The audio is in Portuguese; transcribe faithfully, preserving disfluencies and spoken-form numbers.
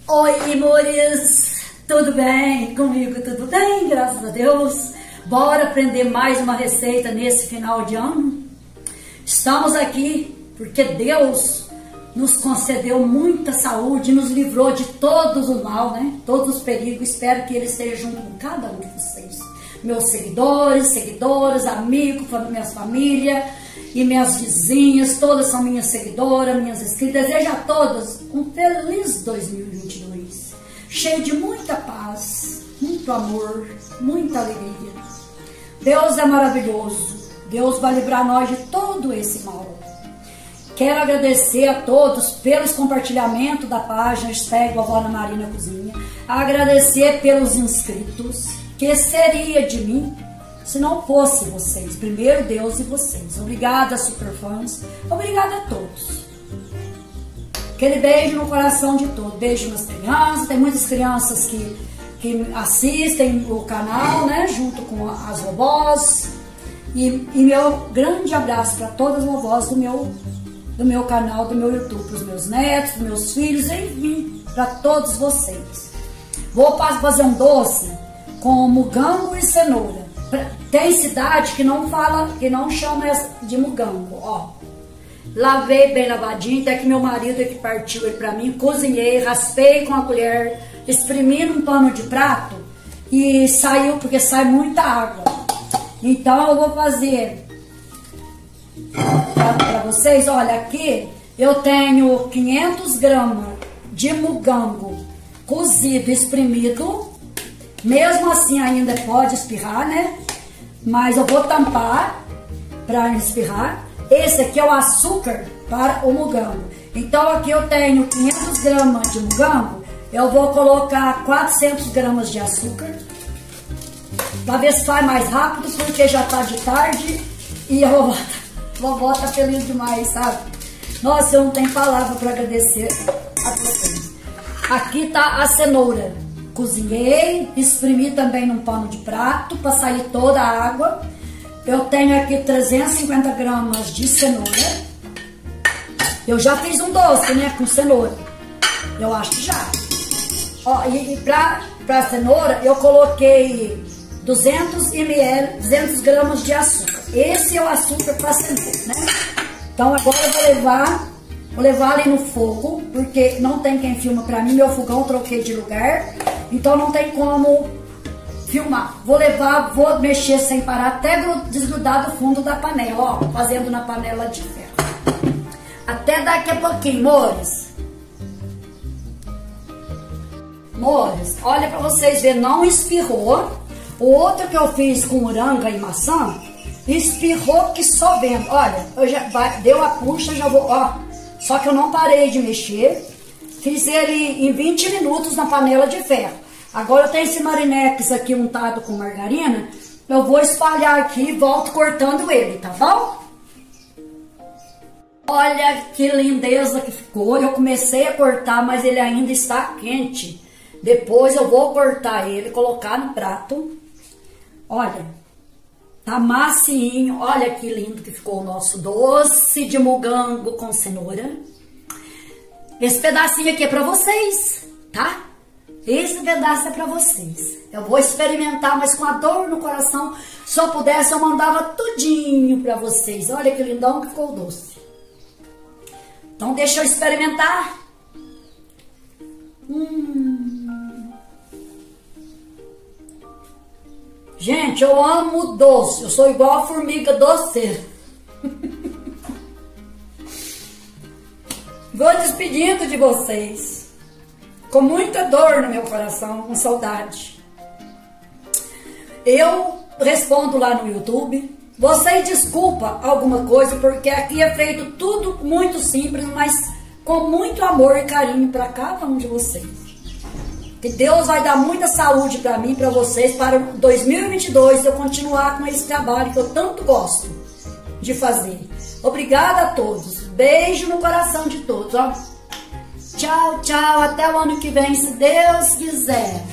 Oi, amores! Tudo bem? Comigo tudo bem? Graças a Deus! Bora aprender mais uma receita nesse final de ano? Estamos aqui porque Deus nos concedeu muita saúde, nos livrou de todos os mal, né? Todos os perigos. Espero que Ele esteja junto com cada um de vocês. Meus seguidores, seguidoras, amigos, minhas famílias e minhas vizinhas, todas são minhas seguidoras, minhas inscritas. Desejo a todas um feliz dois mil e vinte e dois, cheio de muita paz, muito amor, muita alegria. Deus é maravilhoso, Deus vai livrar nós de todo esse mal. Quero agradecer a todos pelos compartilhamentos da página hashtag Vovó Ana Maria na Cozinha, agradecer pelos inscritos. Que seria de mim se não fosse vocês? Primeiro Deus e vocês. Obrigada, superfãs. Obrigada a todos. Aquele beijo no coração de todos. Beijo nas crianças. Tem muitas crianças que, que assistem o canal, né? Junto com as vovós. E, e meu grande abraço para todas as vovós do meu, do meu canal, do meu YouTube. Para os meus netos, para os meus filhos, enfim, para todos vocês. Vou fazer um doce com mugango e cenoura. Tem cidade que não fala, que não chama de mugango, ó. Lavei bem lavadinho, até que meu marido que partiu ele pra mim, cozinhei, raspei com a colher, espremi num pano de prato e saiu, porque sai muita água. Então eu vou fazer pra, pra vocês, olha, aqui eu tenho quinhentas gramas de mugango cozido, espremido. Mesmo assim ainda pode espirrar, né? Mas eu vou tampar para espirrar. Esse aqui é o açúcar para o mugango. Então aqui eu tenho quinhentas gramas de mugango. Eu vou colocar quatrocentas gramas de açúcar. Para ver se sai mais rápido, porque já tá de tarde. E a vovó, a vovó tá feliz demais, sabe? Nossa, eu não tenho palavra para agradecer a vocês. Aqui tá a cenoura. Cozinhei, espremi também num pano de prato para sair toda a água. Eu tenho aqui trezentas e cinquenta gramas de cenoura. Eu já fiz um doce, né, com cenoura. Eu acho que já. Ó, e, e para para cenoura eu coloquei duzentos mililitros, duzentas gramas de açúcar. Esse é o açúcar para cenoura, né? Então agora eu vou levar Vou levar ali no fogo, porque não tem quem filma pra mim. Meu fogão eu troquei de lugar, então não tem como filmar. Vou levar, vou mexer sem parar até desgrudar do fundo da panela, ó, fazendo na panela de ferro. Até daqui a pouquinho, amores. Amores, olha pra vocês verem, não espirrou. O outro que eu fiz com moranga e maçã, espirrou que só vendo. Olha, eu já, vai, deu a puxa, já vou, ó. Só que eu não parei de mexer. Fiz ele em vinte minutos na panela de ferro. Agora eu tenho esse marinex aqui untado com margarina. Eu vou espalhar aqui e volto cortando ele, tá bom? Olha que lindeza que ficou. Eu comecei a cortar, mas ele ainda está quente. Depois eu vou cortar ele, colocar no prato. Olha. Tá macinho, olha que lindo que ficou o nosso doce de mugango com cenoura. Esse pedacinho aqui é pra vocês, tá? Esse pedaço é pra vocês. Eu vou experimentar, mas com a dor no coração. Se eu pudesse, eu mandava tudinho pra vocês. Olha que lindão que ficou o doce. Então deixa eu experimentar. Hum... Gente, eu amo doce. Eu sou igual a formiga doceira. Vou despedindo de vocês. Com muita dor no meu coração, com saudade. Eu respondo lá no YouTube. Vocês desculpa alguma coisa, porque aqui é feito tudo muito simples, mas com muito amor e carinho para cada um de vocês. Que Deus vai dar muita saúde para mim, para vocês, para dois mil e vinte e dois, eu continuar com esse trabalho que eu tanto gosto de fazer. Obrigada a todos. Beijo no coração de todos. Ó. Tchau, tchau. Até o ano que vem, se Deus quiser.